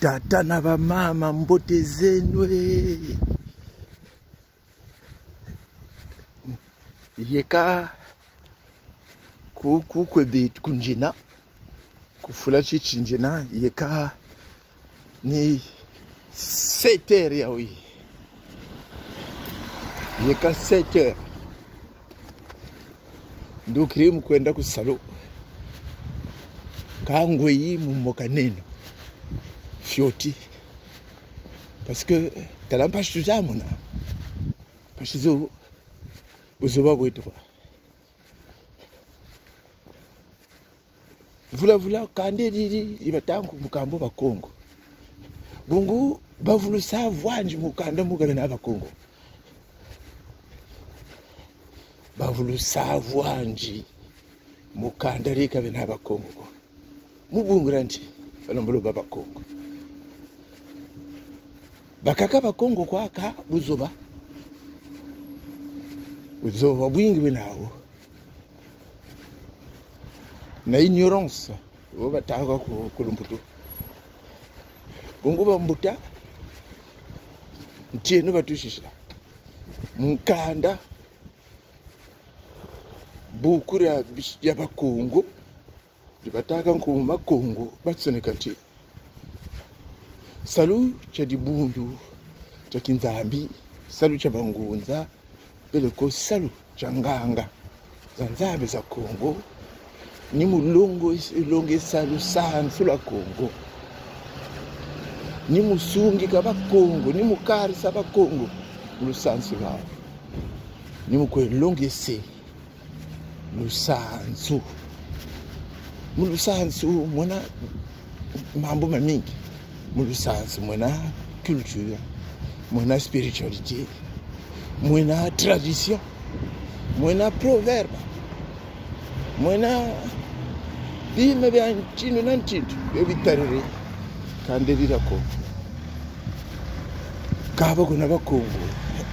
Batata na bamama mbote zenwe yeka kukwebe kunjina kufula chichinjina yeka ni 7h yawi yeka 7h ndukiri mkwenda kusalo kangwe yi mumoka neno fioti parce que talampa shujamuna pashizo uzoba bwetwa vula kande didi ibatangu mukambo bakongo bungu bavulu savwanji mukanda mugabe na bakongo bavulu savwanji mukanda reka be na bakongo mubungura nti balombo babakongo bakaka bakongo kwaka buzoba bwingi binawo na ignorance bataka kulumputu bungu bambuta ntino batushisha mukanda bukura ya bakongo bataka nkuma kongo batsoneka nti salu cha dibundu cha kinzambi salu cha bangunza beleko salu cha nganga za nzambe za kongo ni mulongo ilonge salu sansu la kongo ni musungi ka bakongo ni mukari sa bakongo lusansu la ni mukwe longe se lusansu mulusansu mwana mambo mamingi mulusansu mwana culture mwana spiritualité mwana tradition mwana proverbe mwana bime bya ntino na ntino bitarire kandelira ko kaba kuna bakongo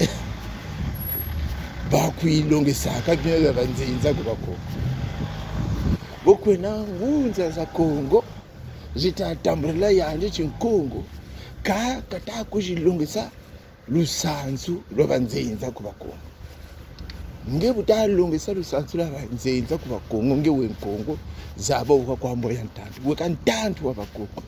bakwilongesa kabye banzinza ku bakongo bokwena ngunza za kongo zitatambula yanje chinkongo kata kujilongesa lusanzu lwabanzenza ku bakongo ngebutalongesa lusanzu lwabanzenza ku bakongo ngewe nkongo zabo ukakwambo ya ntantu wekantantu wa bakongo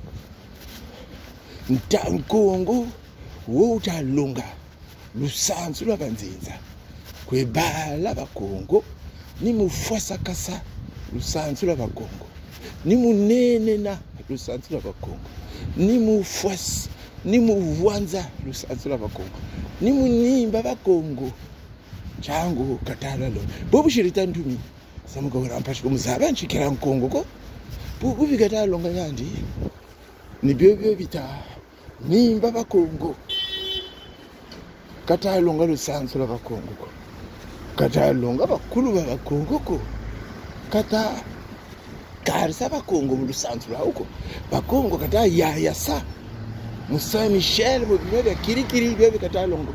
ntankongo wo utalonga lusanzu lwabanzenza kwebala bakongo ni mufwasa kasa lusanzu la bakongo ni munene na lusanzu la bakongo ni mufwasi ni muvanza lusanzu la bakongo ni munimba bakongo changu katala lo bobu shirita ndumi samuka urampashi kumuzaba nchikira nkongo ko bobu bigata longa nyandi ni byo bita nimba bakongo katala longa lusanzu la bakongo ko katala longa bakulu ba bakongo ko kata karisa bakongo mulusanzu la huko bakongo kata ya sa Musa Michel bobebe kirikiri bebe kata longo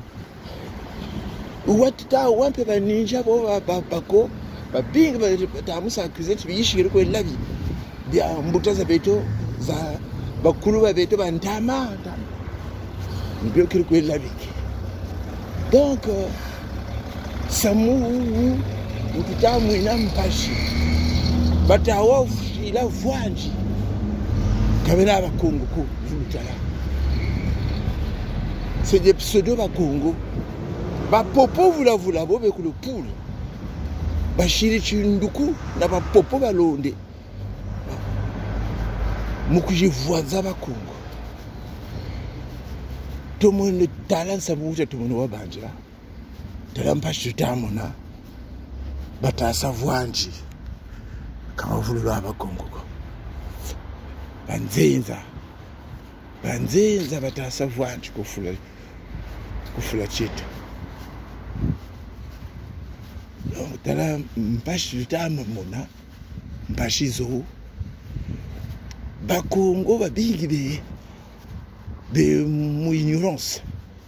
uwatita wampe ba ninja bo bako babinga ba Musa accusate bishiri ko labi bya mbutaza beto za bakulu ba beto bantama mbyo kiri ko labi donc samu ukitamu inampashi batawa ila vwanji kabena bakongo ko vulutala c'est des pseudo bakongo bapopo vula bobe ku lupula bashiri chinduku na bapopo balonde mukujivwaza bakongo tomone talansa buja tomone wabanjira talampashi tamona batasa vwanji kama vululwa bakongo banzenza batasa vwanji kufula chetu tala mpashi tamona mpashizo bakongo babingi be mu ignorance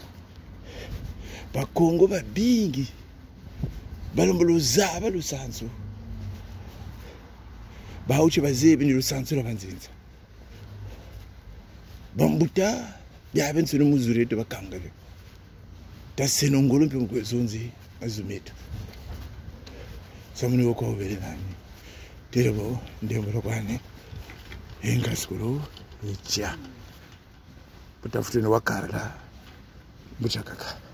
bakongo babingi balomboloza balusanzu bauchi bazebi ni lusanzu lwabanzinza bambuta byabe nsolo muzurete bakangale tasenongolo mpe mkwezonzi azumeto samuni wako obere nani terebo ndembo kwane engaskolo echa butafute no wakarla buchakaka